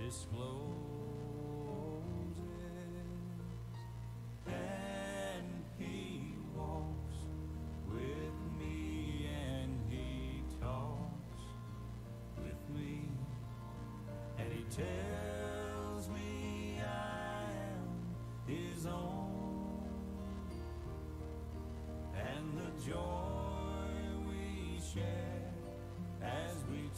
discloses, and He walks with me, and He talks with me, and He tells me I am His own, and the joy we share as we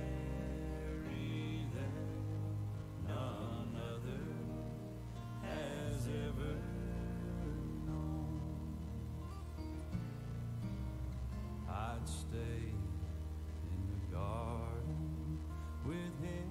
tarry there, none other has ever known. I'd stay in the garden with Him,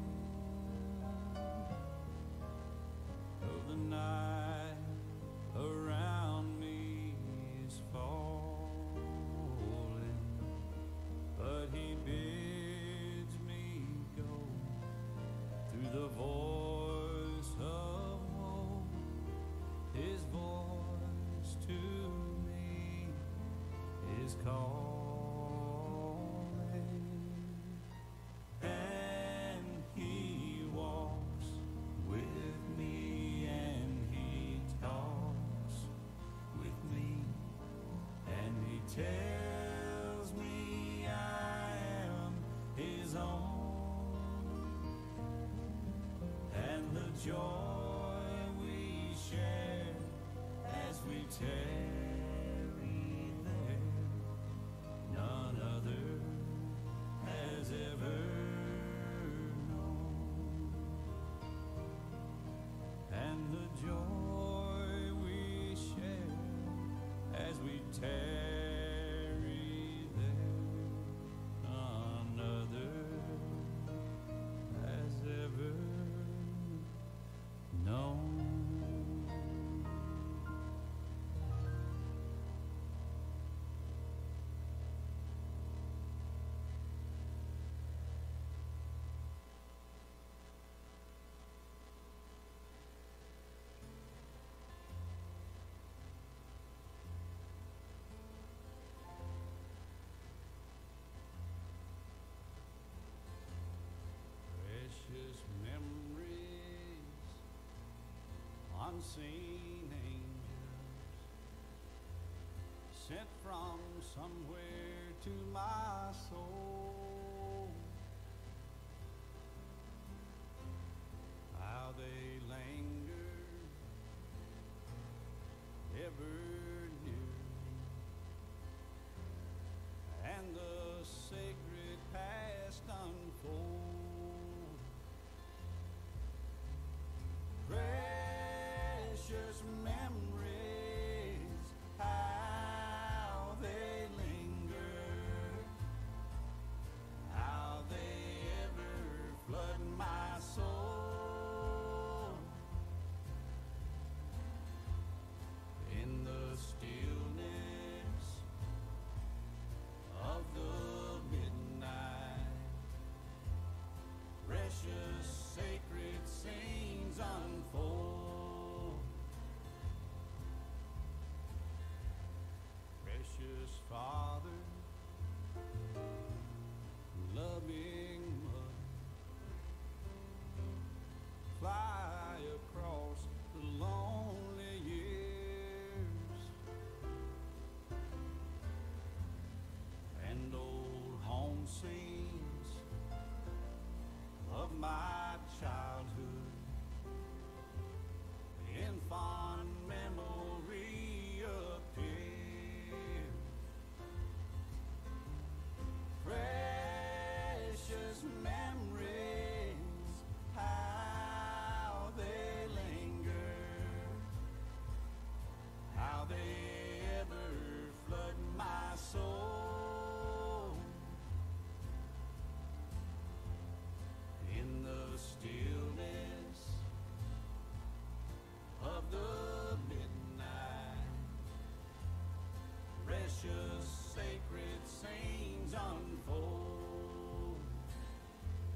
though the night around me is falling, but He bids me go through the voice of woe. His voice to me is calling, and He walks with me, and He talks with me, and He tells me I am His own, and the joy we share as we tarry there, none other has ever known, and the joy we share as we tarry there, none other has ever known. Precious memories, unseen angels, sent from somewhere to my soul. How they linger, ever near me, and the sacred past unfold. Precious memories, how they linger, how they ever flood my soul. In the stillness of the midnight, precious sacred scenes unfold. Precious Father, loving Mother, fly across the lonely years, and old home scenes of my childhood in fond memory appear. Precious memories, how they linger, how they ever flood my soul. In the stillness of the midnight, precious sacred scenes unfold.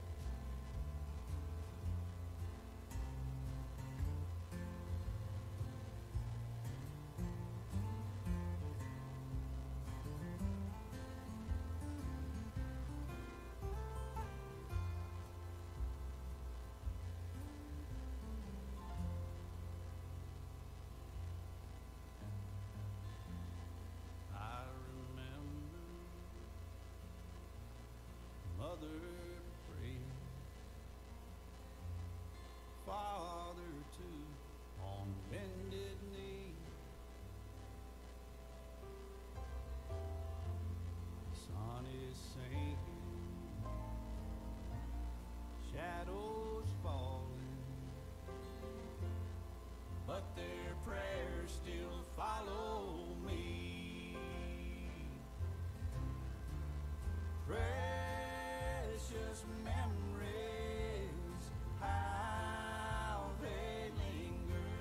memories, how they linger,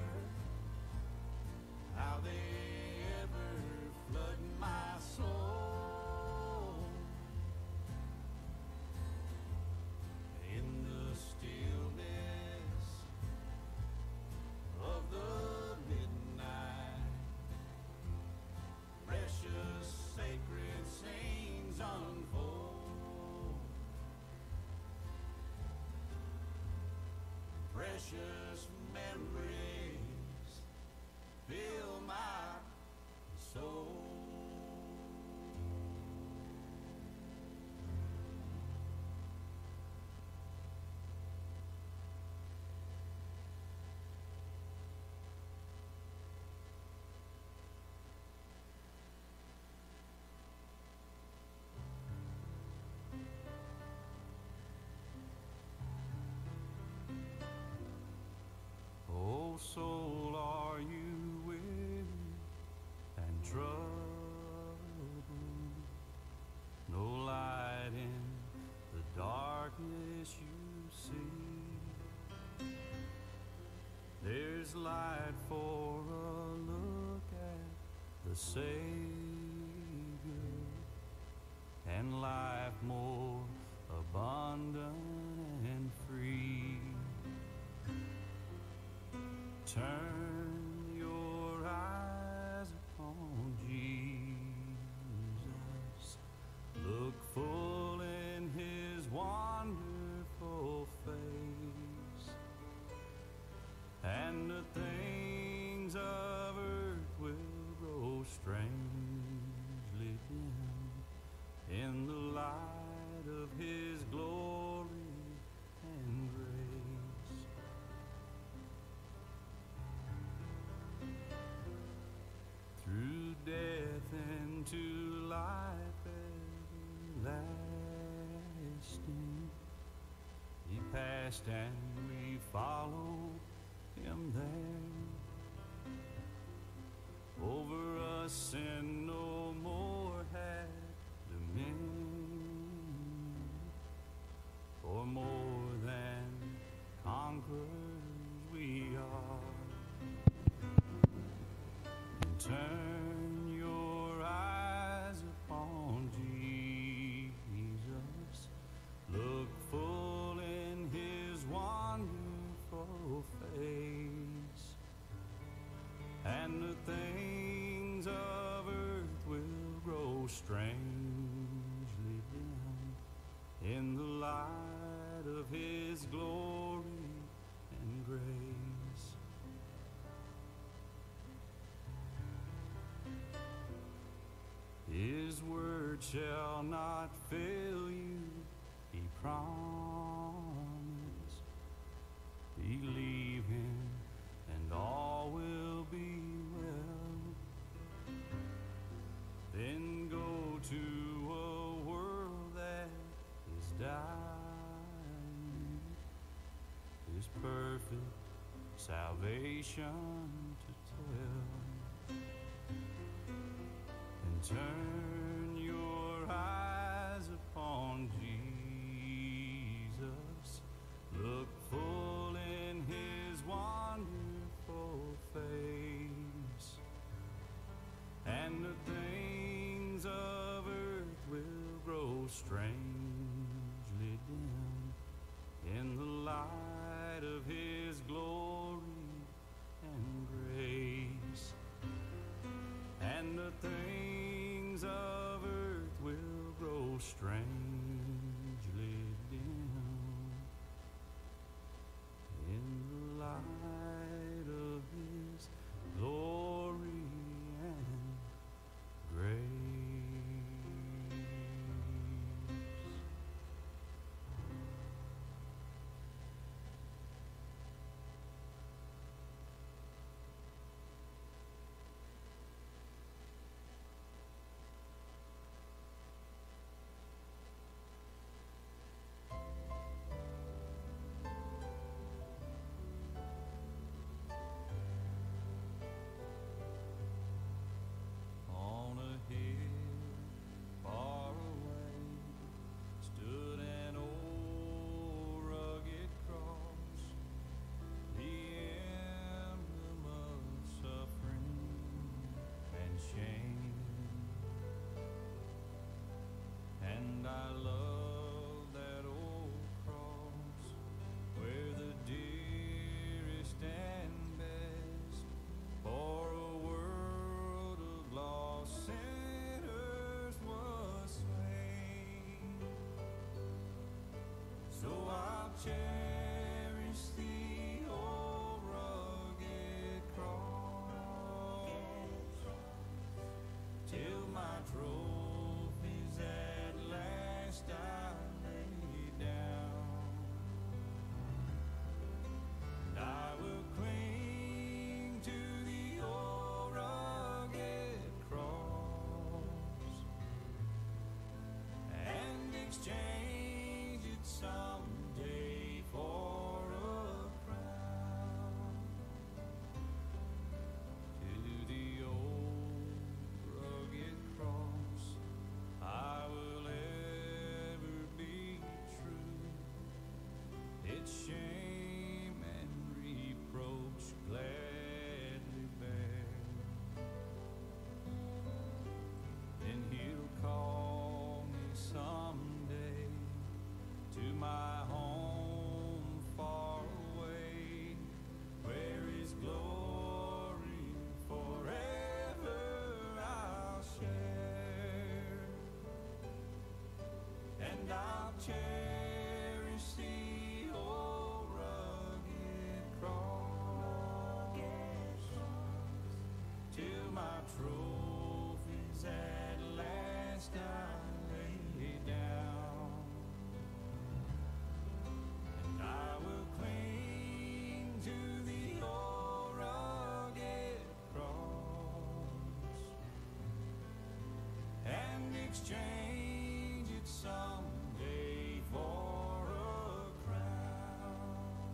how they ever flood my soul. In the stillness of the midnight, precious sacred scenes unfold. Precious memories fill my soul. Oh, soul, are you weary and troubled? No light in the darkness you see. There's light for a look at the Savior, and life more abundant and free. Turn your eyes upon Jesus. Look full in his wonderful face, and the things of earth will grow strangely dim in the light of his glory and grace. Through death into life everlasting, he passed and we followed him there. Over us sin no more had dominion, for more than conquerors we are. And turn your eyes upon Jesus. Look full in his wonderful face, and the things of earth will grow strangely dim in the light of his glory and grace. His word shall not fail you, he promised. Believe him and all will be well. Then go to a world that is dying, his perfect salvation to tell. And turn your eyes upon Jesus. Look full in his wonderful face, and the things of earth will grow strangely dim in the light of his glory and grace. And the things of earth will grow strangely dim in the light of his glory and grace. cherish the old rugged cross till my trophies at last I lay down, and I will cling to the old rugged cross and exchange it someday for a crown.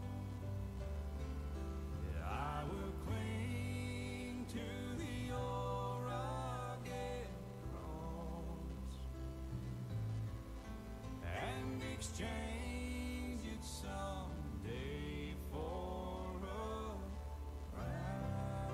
Yeah, I will cling to the old rugged cross and exchange it someday for a crown.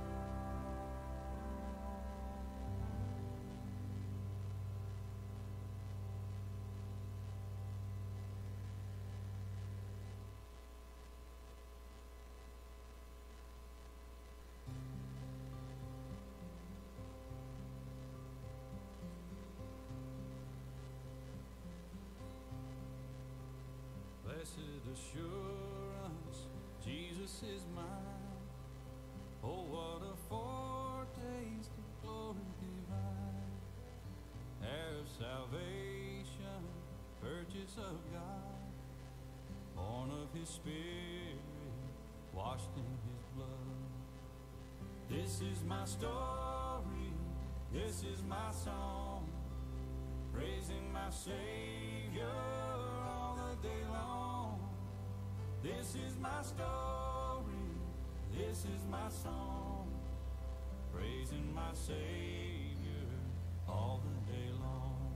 Blessed assurance, Jesus is mine. Oh, what a foretaste of glory divine. Heir of salvation, purchase of God, born of His Spirit, washed in His blood. This is my story, this is my song, praising my Savior all the day long. This is my story, this is my song, praising my Savior all the day long.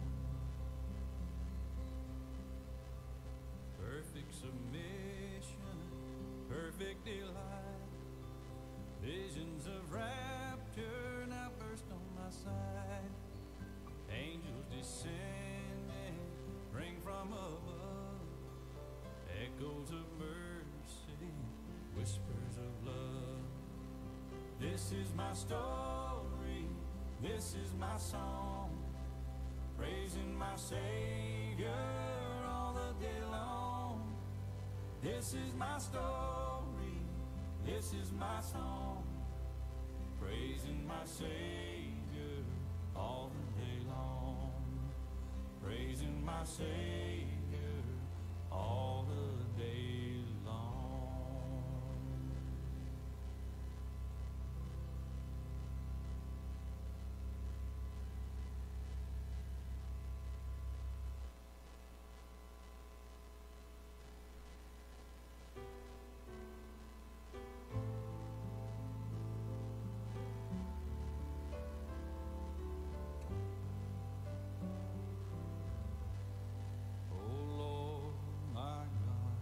Perfect submission, perfect delight, visions of rapture now burst on my sight. Angels descending, ring from above, echoes of mercy, whispers of love. This is my story, this is my song, praising my Savior all the day long. This is my story, this is my song, praising my Savior all the day long, praising my Savior all the day long. Oh Lord, my God,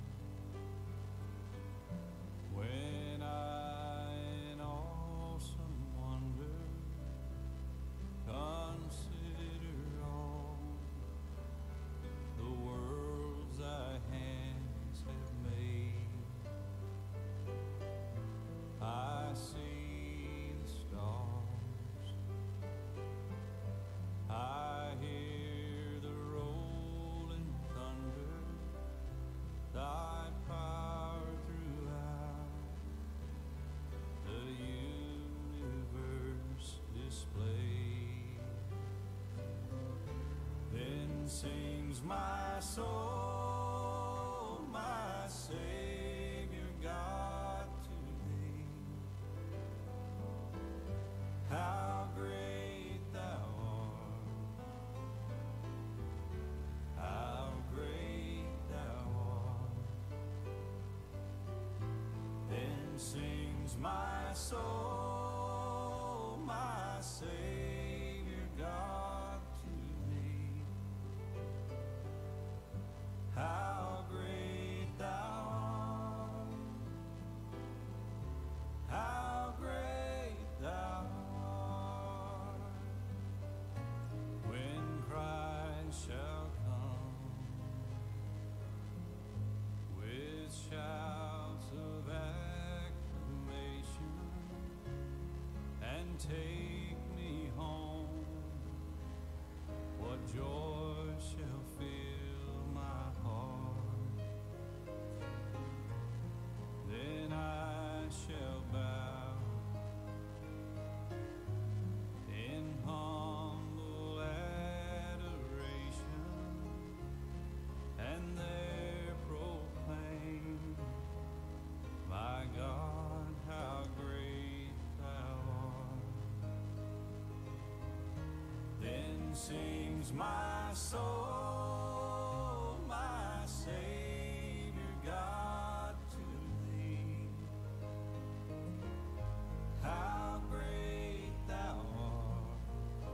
when I in awesome wonder consider all the worlds thy hands have made, I see the stars, I hear the rolling thunder, thy power throughout the universe displayed. Then sings my soul, my Savior God to thee. How great thou art, how great thou art. Then sings my soul, my Savior God to thee. How great thou art, how great thou art. When Christ shall come with shouts of acclamation and take me home, what joy shall fill sings my soul, my Savior God, to thee. How great thou art,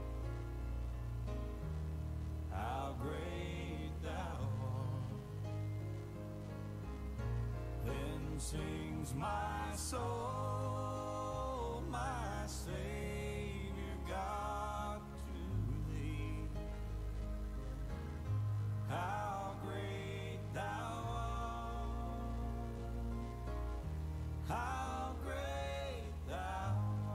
how great thou art. Then sings my soul, my Savior God, to thee. How great thou art, how great thou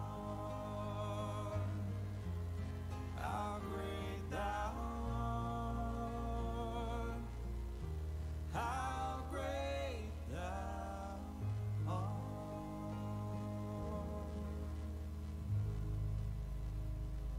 art, how great thou art, how great thou art.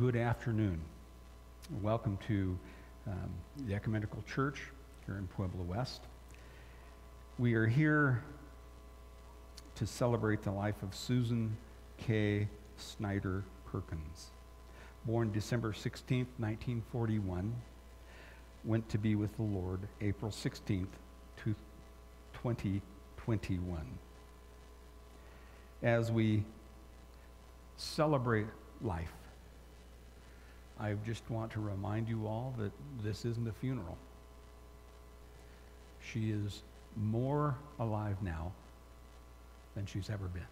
good afternoon. Welcome to the Ecumenical Church here in Pueblo West. We are here to celebrate the life of Susan K. Snyder Perkins. Born December 16th, 1941, went to be with the Lord April 16th, 2021. As we celebrate life, I just want to remind you all that this isn't a funeral. She is more alive now than she's ever been.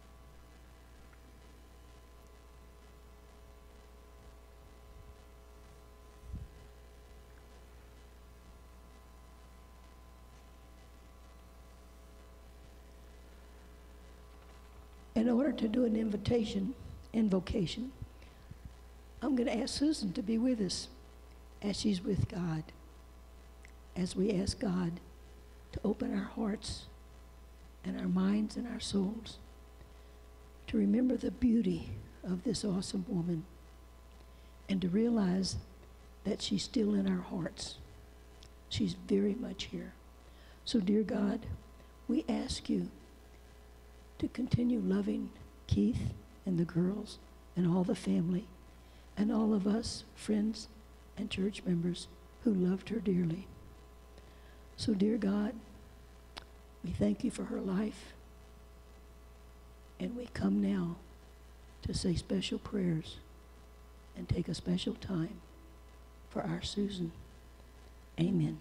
In order to do an invocation, I'm going to ask Susan to be with us as she's with God, as we ask God to open our hearts and our minds and our souls to remember the beauty of this awesome woman and to realize that she's still in our hearts. She's very much here. So, dear God, we ask you to continue loving Keith and the girls and all the family and all of us, friends and church members who loved her dearly. So, dear God, we thank you for her life, and we come now to say special prayers and take a special time for our Susan. Amen.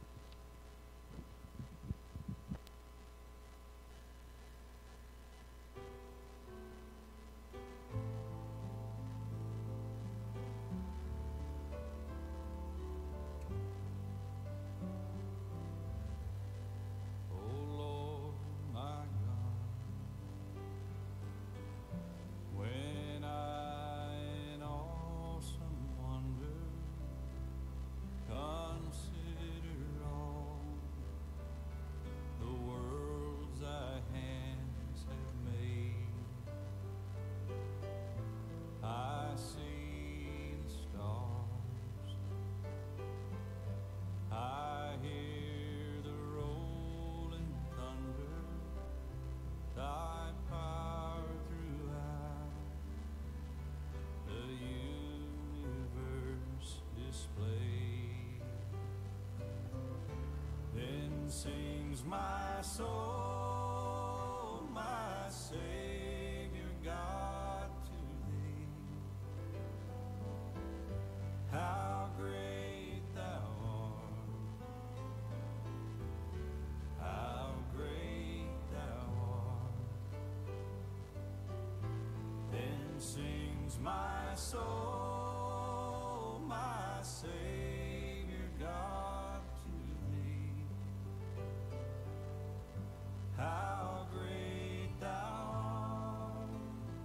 Sings my soul, my Savior God, to thee. How great thou art, how great thou art. Then sings my soul, my Savior God, how great thou art,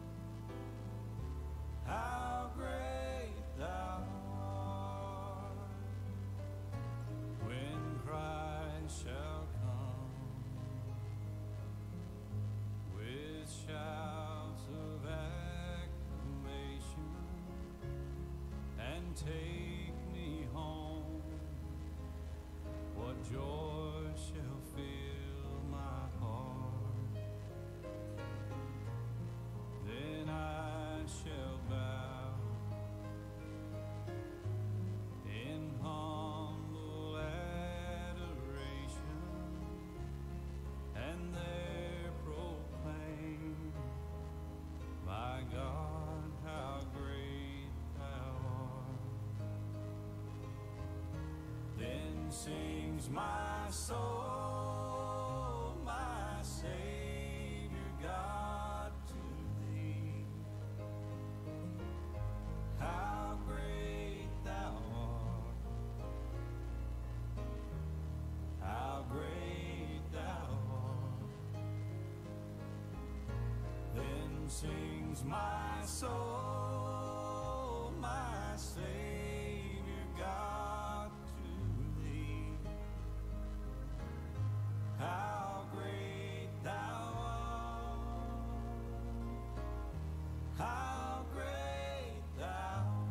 how great thou art. When Christ shall come with shouts of acclamation and take me home, what joy shall fill my heart. Then I shall bow in humble adoration and there proclaim, my God, how great thou art. Then sings my soul, my Savior God, to thee. How great thou art, how great thou art. Then sings my soul, my Savior God, to thee. How great thou art, how great thou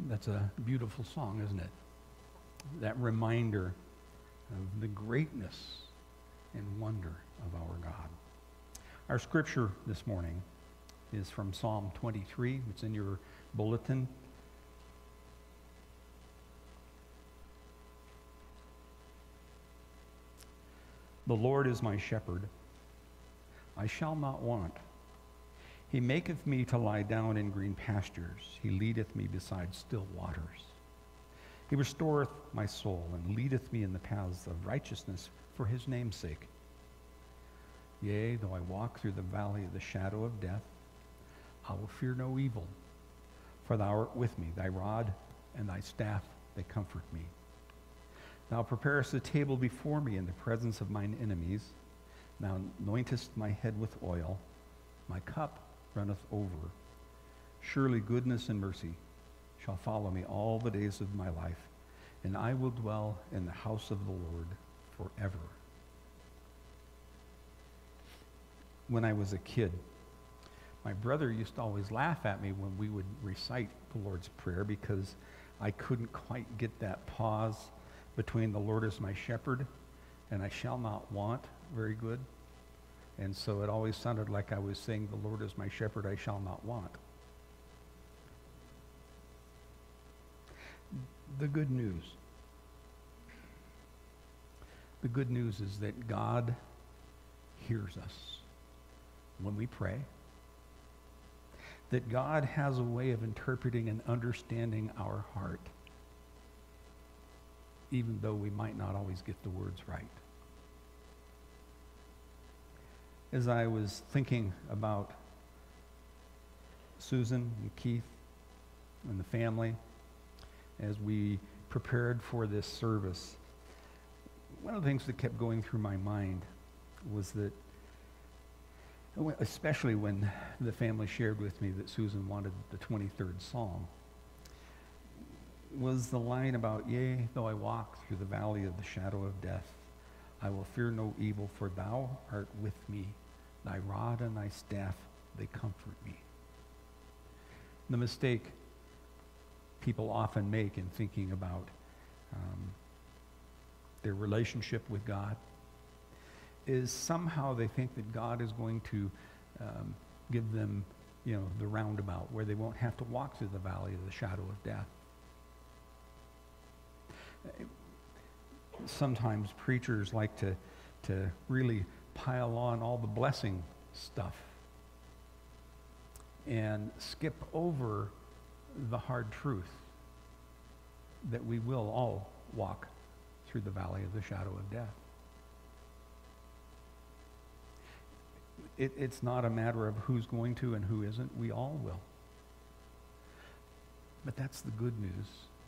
That's a beautiful song, isn't it? That reminder of the greatness and wonder of our God. Our scripture this morning is from Psalm 23. It's in your bulletin. The Lord is my shepherd. I shall not want. He maketh me to lie down in green pastures. He leadeth me beside still waters. He restoreth my soul, and leadeth me in the paths of righteousness for his name's sake. Yea, though I walk through the valley of the shadow of death, I will fear no evil, for thou art with me. Thy rod and thy staff, they comfort me. Thou preparest a table before me in the presence of mine enemies. Thou anointest my head with oil. My cup runneth over. Surely goodness and mercy shall follow me all the days of my life, and I will dwell in the house of the Lord forever. When I was a kid, my brother used to always laugh at me when we would recite the Lord's Prayer because I couldn't quite get that pause between the Lord is my shepherd and I shall not want very good. And so it always sounded like I was saying, the Lord is my shepherd, I shall not want. The good news is that God hears us when we pray, that God has a way of interpreting and understanding our heart, even though we might not always get the words right. As I was thinking about Susan and Keith and the family, as we prepared for this service, one of the things that kept going through my mind was that, especially when the family shared with me that Susan wanted the 23rd Psalm, was the line about, yea, though I walk through the valley of the shadow of death, I will fear no evil, for thou art with me. Thy rod and thy staff, they comfort me. The mistake people often make in thinking about their relationship with God is somehow they think that God is going to give them, the roundabout where they won't have to walk through the valley of the shadow of death. Sometimes preachers like to really pile on all the blessing stuff and skip over the hard truth that we will all walk through the valley of the shadow of death. It's not a matter of who's going to and who isn't. We all will. But that's the good news,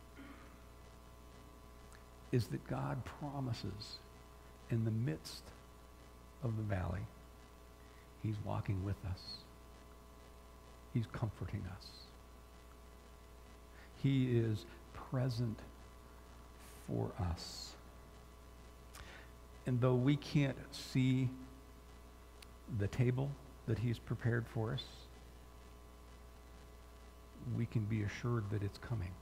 is that God promises in the midst of the valley, he's walking with us. He's comforting us. He is present for us. And though we can't see the table that he's prepared for us, we can be assured that it's coming.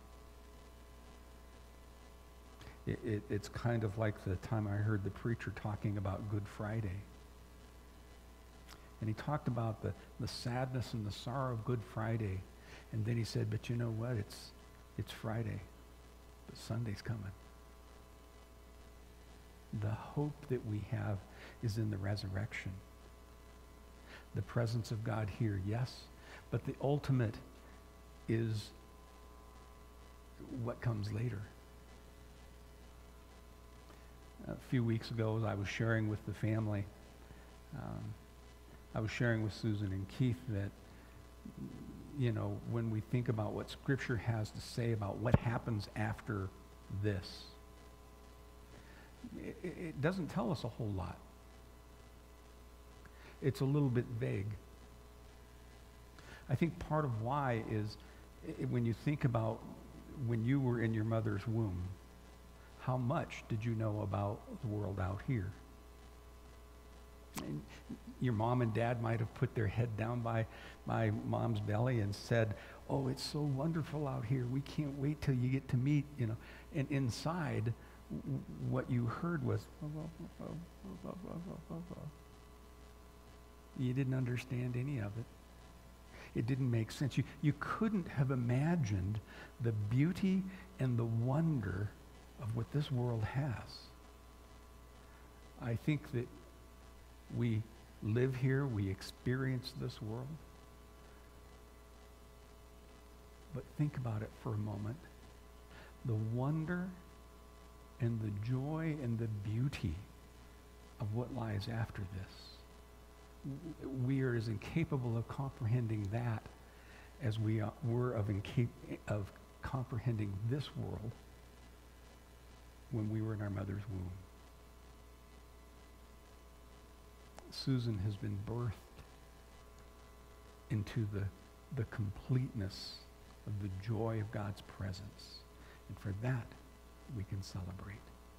It's kind of like the time I heard the preacher talking about Good Friday. And he talked about the sadness and the sorrow of Good Friday. And then he said, but you know what? It's Friday, but Sunday's coming. The hope that we have is in the resurrection. The presence of God here, yes, but the ultimate is what comes later. A few weeks ago, as I was sharing with the family, I was sharing with Susan and Keith that, when we think about what Scripture has to say about what happens after this, it doesn't tell us a whole lot. It's a little bit vague. I think part of why is when you think about when you were in your mother's womb, how much did you know about the world out here? And your mom and dad might have put their head down by mom's belly and said, "Oh, it's so wonderful out here. We can't wait till you get to meet," you know. And inside, what you heard was, you didn't understand any of it. It didn't make sense. You couldn't have imagined the beauty and the wonder of what this world has. I think that we live here, we experience this world. But think about it for a moment. The wonder and the joy and the beauty of what lies after this. We are as incapable of comprehending that as we were of comprehending this world when we were in our mother's womb. Susan has been birthed into the completeness of the joy of God's presence. And for that, we can celebrate.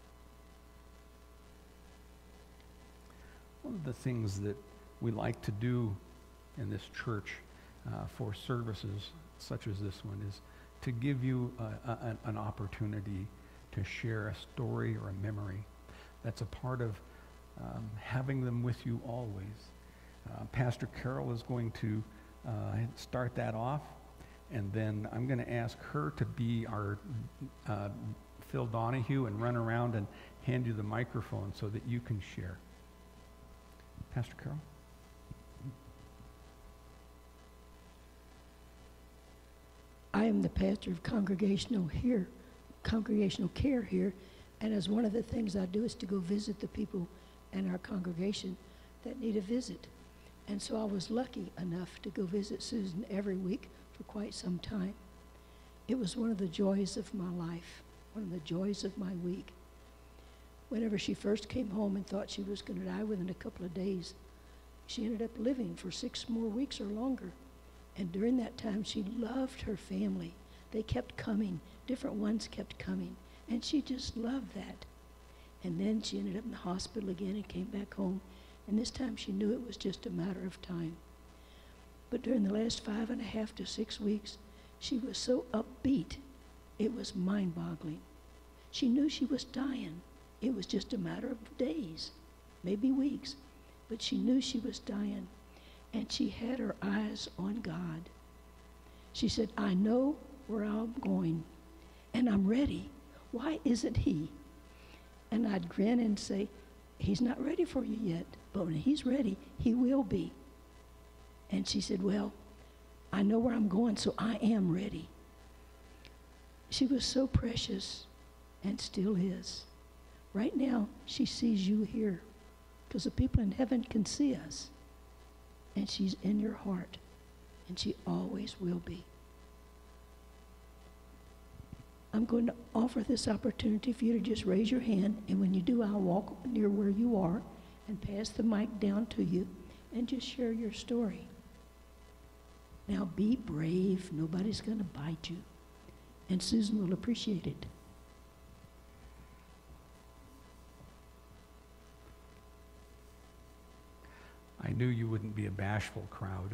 One of the things that we like to do in this church for services such as this one is to give you an opportunity to share a story or a memory. That's a part of having them with you always. Pastor Carol is going to start that off, and then I'm going to ask her to be our Phil Donahue and run around and hand you the microphone so that you can share. Pastor Carol? I am the pastor of congregational care here, and as one of the things I do is to go visit the people in our congregation that need a visit. And so I was lucky enough to go visit Susan every week for quite some time. It was one of the joys of my life, one of the joys of my week. Whenever she first came home and thought she was going to die within a couple of days, she ended up living for 6 more weeks or longer. And during that time, she loved her family. They kept coming. Different ones kept coming. And she just loved that. And then she ended up in the hospital again and came back home. And this time she knew it was just a matter of time. But during the last 5.5 to 6 weeks, she was so upbeat, it was mind-boggling. She knew she was dying. It was just a matter of days, maybe weeks. But she knew she was dying. And she had her eyes on God. She said, "I know where I'm going, and I'm ready. Why isn't he?" And I'd grin and say, "He's not ready for you yet, but when he's ready, he will be." And she said, "Well, I know where I'm going, so I am ready." She was so precious and still is. Right now, she sees you here because the people in heaven can see us. And she's in your heart, and she always will be. I'm going to offer this opportunity for you to just raise your hand, and when you do, I'll walk near where you are and pass the mic down to you and just share your story. Now be brave. Nobody's going to bite you, and Susan will appreciate it. I knew you wouldn't be a bashful crowd.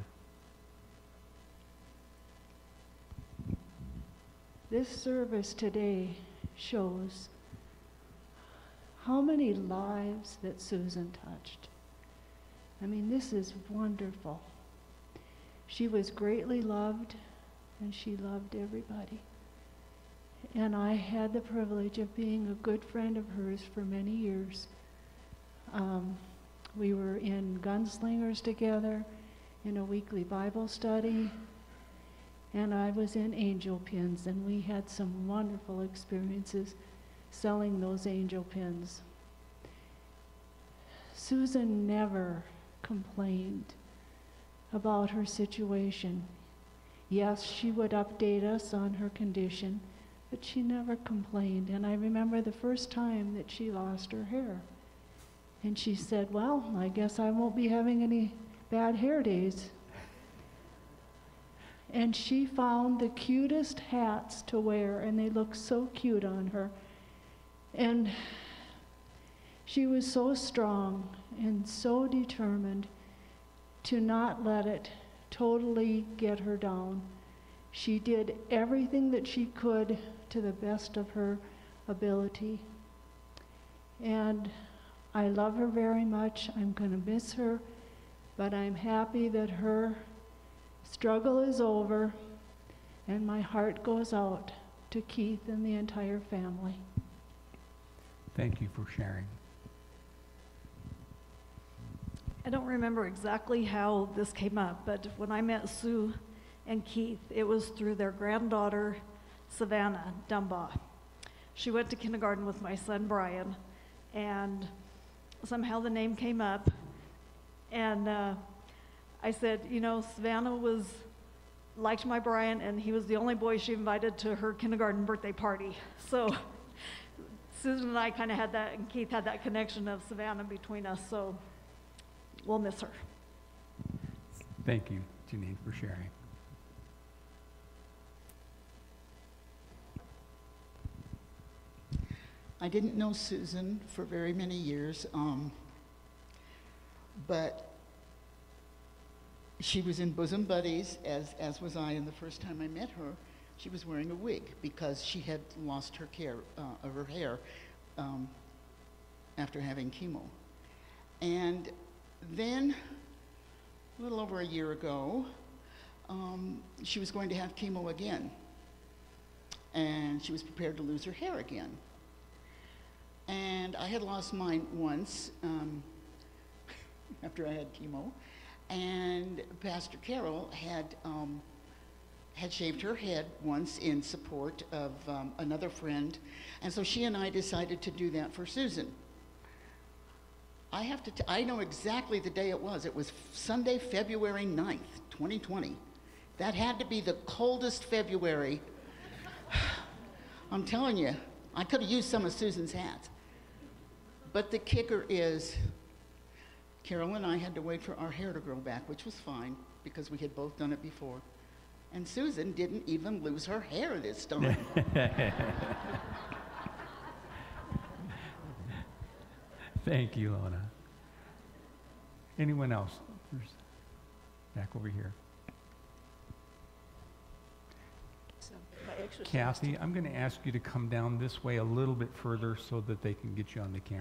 This service today shows how many lives that Susan touched. I mean, this is wonderful. She was greatly loved, and she loved everybody. And I had the privilege of being a good friend of hers for many years. We were in Gunslingers together, in a weekly Bible study, and I was in Angel Pins, and we had some wonderful experiences selling those angel pins. Susan never complained about her situation. Yes, she would update us on her condition, but she never complained. And I remember the first time that she lost her hair. And she said, "Well, I guess I won't be having any bad hair days." And she found the cutest hats to wear, and they looked so cute on her. And she was so strong and so determined to not let it totally get her down. She did everything that she could to the best of her ability. And I love her very much. I'm going to miss her, but I'm happy that her struggle is over, and my heart goes out to Keith and the entire family. Thank you for sharing. I don't remember exactly how this came up, but when I met Sue and Keith, it was through their granddaughter, Savannah Dumbaugh. She went to kindergarten with my son, Brian, and somehow the name came up, and I said, you know, Savannah liked my Brian, and he was the only boy she invited to her kindergarten birthday party. So Susan and I kind of had that, and Keith had that connection of Savannah between us, so we'll miss her. Thank you, Janine, for sharing. I didn't know Susan for very many years, but she was in Bosom Buddies, as was I, and the first time I met her, she was wearing a wig because she had lost her care of her hair after having chemo. And then, a little over a year ago, she was going to have chemo again, and she was prepared to lose her hair again. And I had lost mine once after I had chemo, and Pastor Carol had shaved her head once in support of another friend, and so she and I decided to do that for Susan. I know exactly the day it was. It was Sunday, February 9th, 2020. That had to be the coldest February. I'm telling you, I could have used some of Susan's hats. But the kicker is, Carol and I had to wait for our hair to grow back, which was fine, because we had both done it before. And Susan didn't even lose her hair this time. Thank you, Lona. Anyone else? Back over here. Kathy, I'm going to ask you to come down this way a little bit further so that they can get you on the camera.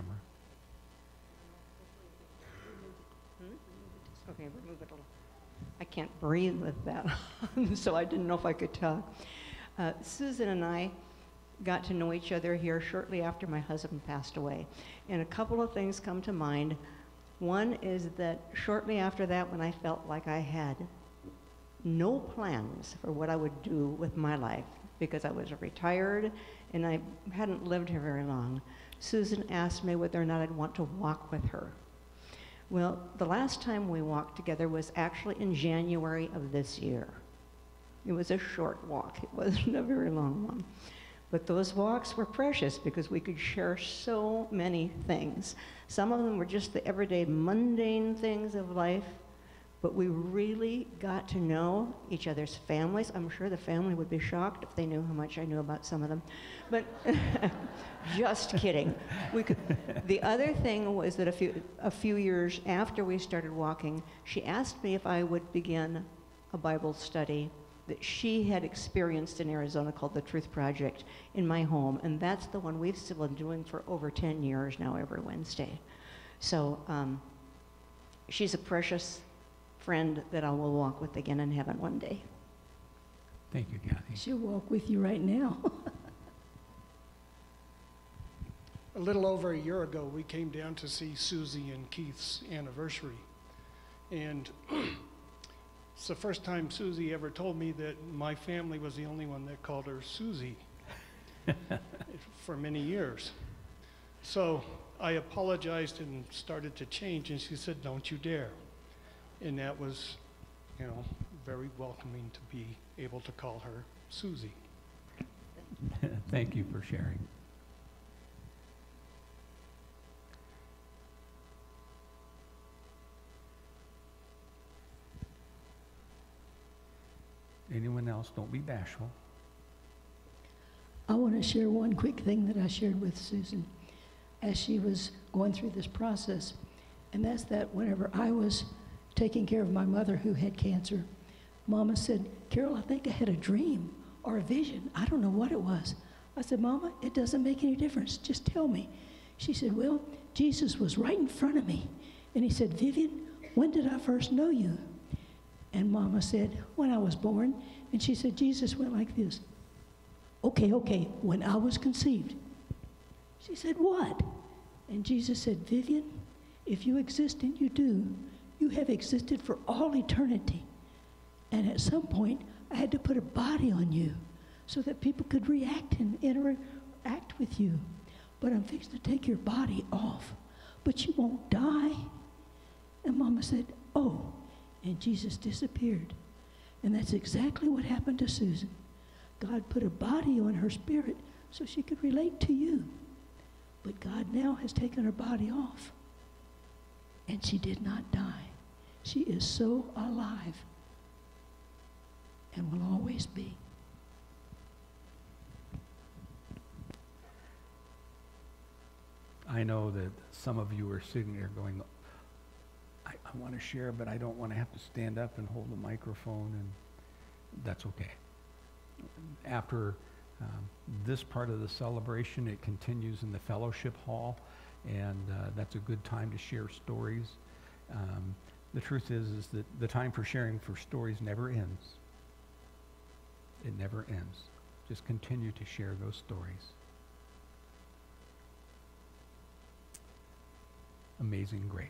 Okay, remove it a little. I can't breathe with that, so I didn't know if I could talk. Susan and I got to know each other here shortly after my husband passed away. And a couple of things come to mind. One is that shortly after that, when I felt like I had no plans for what I would do with my life, because I was retired and I hadn't lived here very long, Susan asked me whether or not I'd want to walk with her. Well, the last time we walked together was actually in January of this year. It was a short walk. It wasn't a very long one. But those walks were precious because we could share so many things. Some of them were just the everyday mundane things of life, but we really got to know each other's families. I'm sure the family would be shocked if they knew how much I knew about some of them. But just kidding. The other thing was that a few years after we started walking, she asked me if I would begin a Bible study that she had experienced in Arizona called the Truth Project in my home. And that's the one we've still been doing for over 10 years now every Wednesday. So she's a precious friend that I will walk with again in heaven one day. Thank you, Kathy. She'll walk with you right now. A little over a year ago, we came down to see Susie and Keith's anniversary. And it's the first time Susie ever told me that my family was the only one that called her Susie for many years. So I apologized and started to change, and she said, "Don't you dare." And that was, very welcoming to be able to call her Susie. Thank you for sharing. Anyone else? Don't be bashful. I want to share one quick thing that I shared with Susan as she was going through this process. And that's that whenever I was taking care of my mother who had cancer, Mama said, Carol, I think I had a dream or a vision. I don't know what it was. I said, Mama, it doesn't make any difference. Just tell me. She said, well, Jesus was right in front of me. And he said, Vivian, when did I first know you? And Mama said, when I was born. And she said, Jesus went like this. Okay, when I was conceived. She said, what? And Jesus said, Vivian, if you exist and you do, you have existed for all eternity. And at some point, I had to put a body on you so that people could react and interact with you. But I'm fixing to take your body off. But you won't die. And Mama said, oh. And Jesus disappeared. And that's exactly what happened to Susan. God put a body on her spirit so she could relate to you. But God now has taken her body off. And she did not die. She is so alive and will always be. I know that some of you are sitting there going, I want to share, but I don't want to have to stand up and hold the microphone, and that's okay. After this part of the celebration, it continues in the fellowship hall, and that's a good time to share stories. The truth is that the time for sharing for stories never ends. It never ends. Just continue to share those stories. Amazing grace.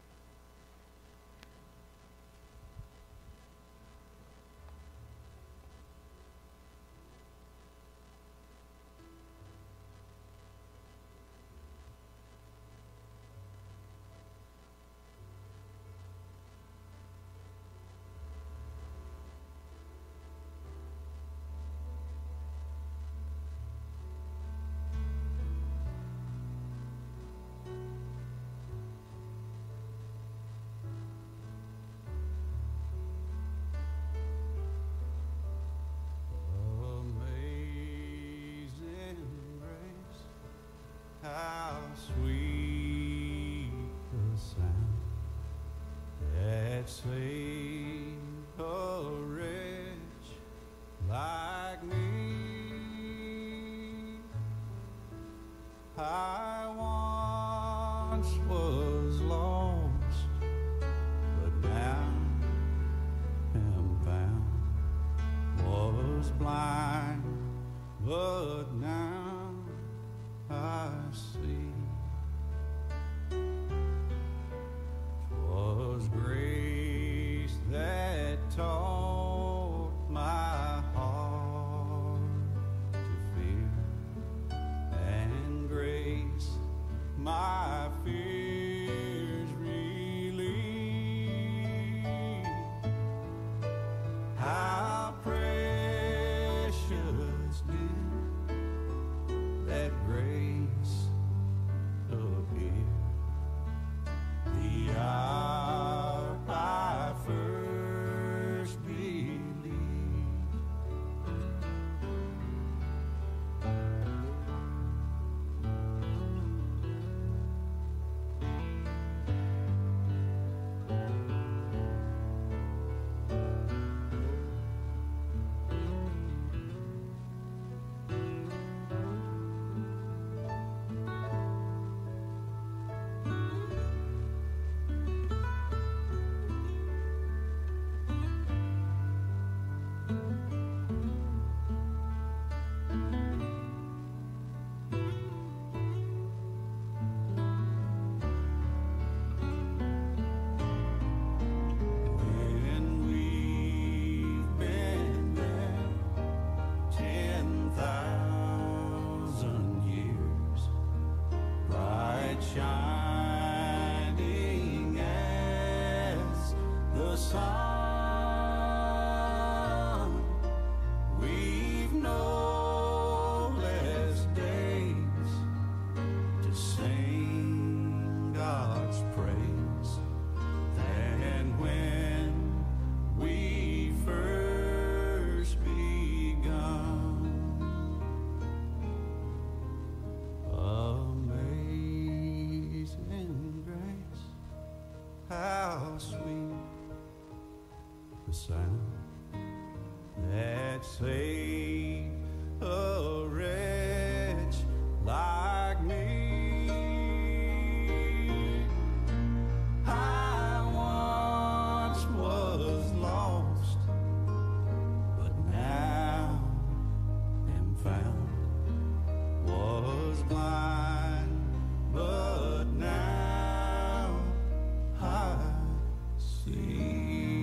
How sweet the sound that saved a wretch like me. I once was lost, but now am found. Was blind, but now I see. 'Twas grace that taught my heart to fear, and grace my fears relieved. How precious did that grace save a wretch like me. I once was lost, but now am found. Was blind, but now I see.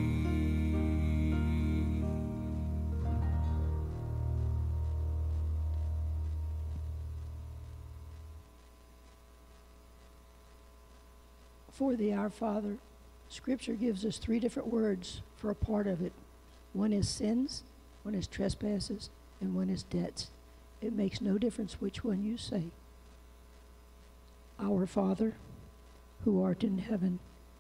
For the Our Father, Scripture gives us 3 different words for a part of it. One is sins, one is trespasses, and one is debts. It makes no difference which one you say. Our Father, who art in heaven,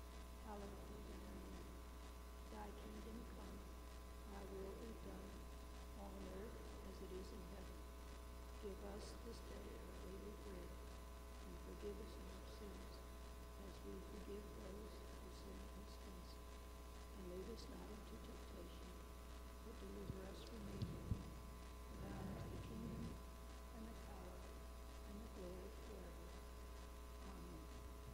Thy kingdom come, thy will be done, on earth as it is in heaven. Give us this day our daily bread, and forgive us our sins, as we forgive those who sin against us. And lead us not into temptation, but deliver us from evil. For thine is the kingdom, and the power, and the glory forever. Amen.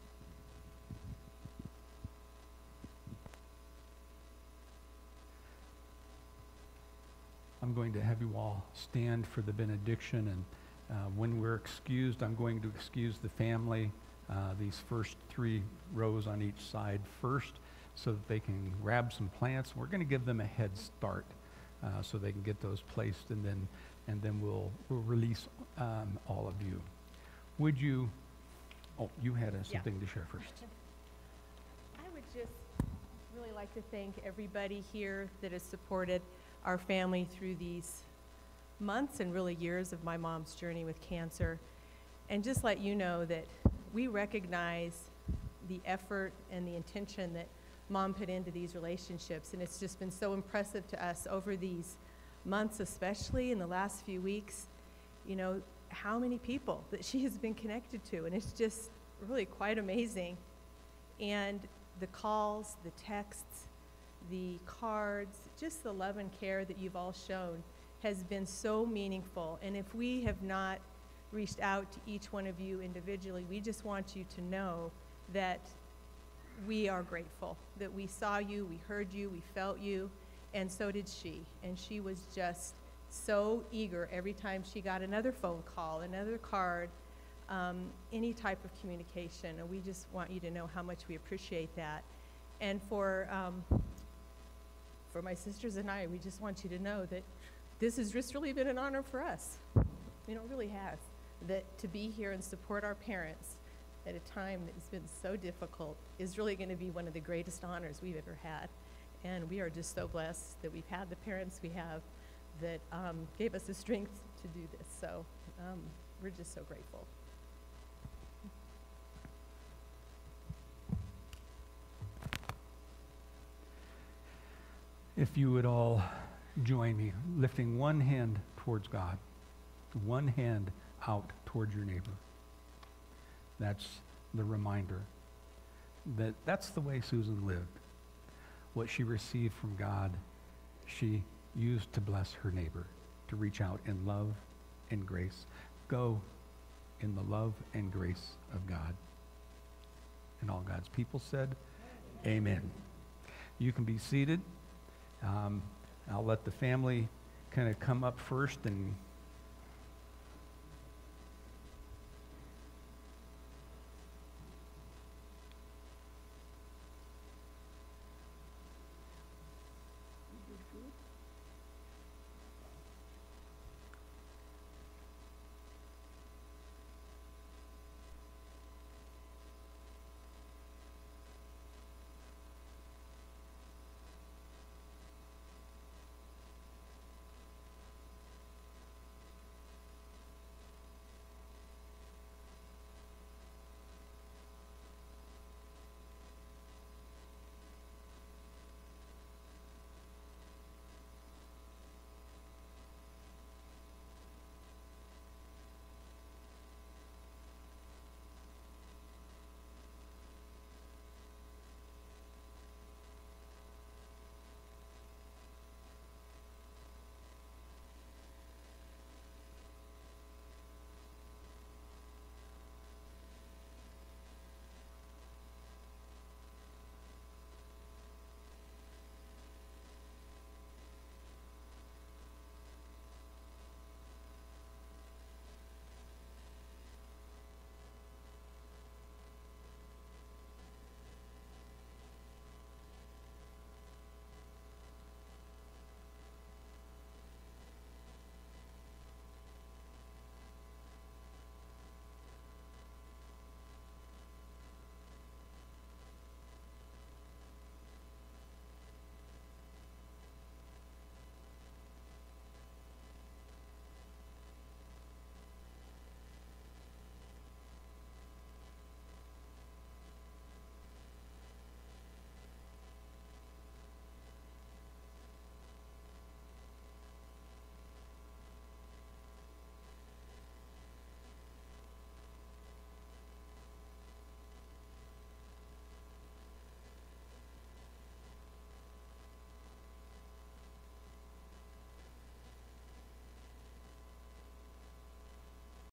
I'm going to have you all stand for the benediction, and when we're excused, I'm going to excuse the family, these first 3 rows on each side first, so that they can grab some plants. We're going to give them a head start so they can get those placed, and then we'll release all of you. Would you, you had something to share first. I would just really like to thank everybody here that has supported our family through these months and really years of my mom's journey with cancer. And just let you know that we recognize the effort and the intention that Mom put into these relationships. And it's just been so impressive to us over these months, especially in the last few weeks, you know, how many people that she has been connected to. And it's just really quite amazing. And the calls, the texts, the cards, just the love and care that you've all shown has been so meaningful. And if we have not reached out to each one of you individually, we just want you to know that we are grateful, that we saw you, we heard you, we felt you, and so did she. And she was just so eager every time she got another phone call, another card, any type of communication. And we just want you to know how much we appreciate that. And for my sisters and I, we just want you to know that this has just really been an honor for us. You know, it really has. That to be here and support our parents at a time that has been so difficult is really going to be one of the greatest honors we've ever had. And we are just so blessed that we've had the parents we have that gave us the strength to do this. So we're just so grateful. If you would all join me, lifting one hand towards God, one hand out towards your neighbor. That's the reminder that that's the way Susan lived. What she received from God, she used to bless her neighbor, to reach out in love and grace. Go in the love and grace of God. And all God's people said, Amen. You can be seated. I'll let the family kind of come up first and